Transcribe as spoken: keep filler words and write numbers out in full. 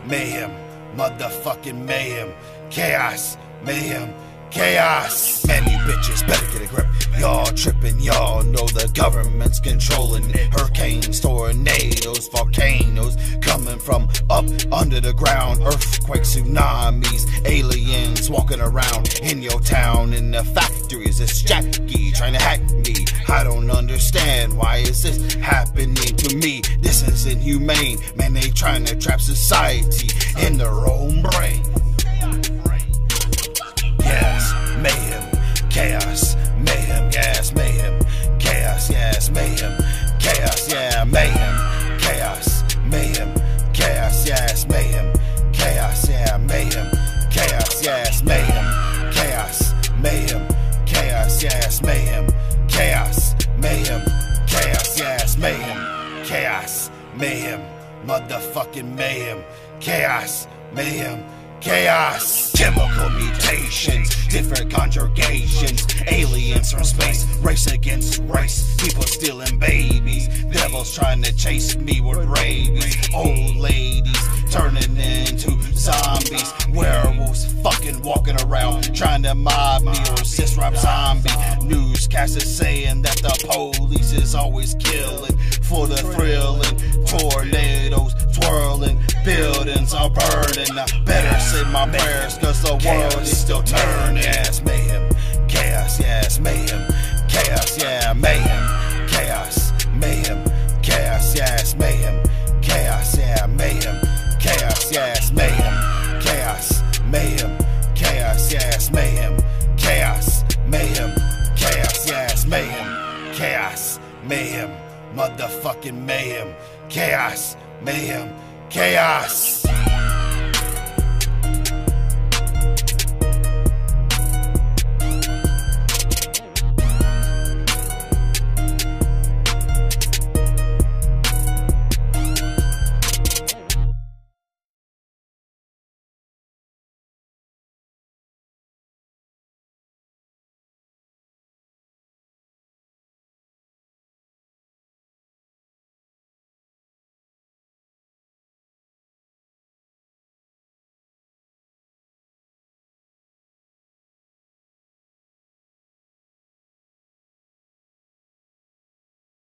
mayhem, motherfucking mayhem, chaos, mayhem, chaos. Man, you bitches better get a grip. Y'all tripping, y'all know the government's controlling it. Hurricanes, tornadoes, volcanoes coming from up under the ground. Earthquakes, tsunamis, aliens walking around in your town. In the factories, it's Jackie trying to hack me. I don't understand, why is this happening to me? This is inhumane. Man, they trying to trap society in their own brain. Yes, mayhem, chaos, mayhem, yes, mayhem, chaos, yes, mayhem, chaos, yeah, mayhem, chaos, mayhem, chaos, yes, mayhem, chaos, yeah, mayhem, chaos, yes, mayhem, chaos, mayhem, chaos, yes, mayhem, chaos, mayhem, chaos, yes, mayhem, chaos, mayhem, motherfucking mayhem, chaos, mayhem, chaos. Chemical mutations, different conjugations, aliens from space, race against race, people stealing babies, devils trying to chase me with rabies, old ladies turning into zombies, werewolves fucking walking around trying to mob me, or cis rap zombie. Newscasters saying that the police is always killing for the thrill, and tornadoes twirling, buildings are burning. I better say my prayers, cause the world is still turning. Yes, mayhem, chaos, yes, mayhem, chaos, yeah, mayhem, chaos, mayhem, chaos, yes, mayhem, chaos, yeah, mayhem, chaos, yes, mayhem, chaos, mayhem, chaos, yes, mayhem, chaos, mayhem, chaos, yes, mayhem, chaos, mayhem, motherfucking mayhem, chaos, mayhem, chaos.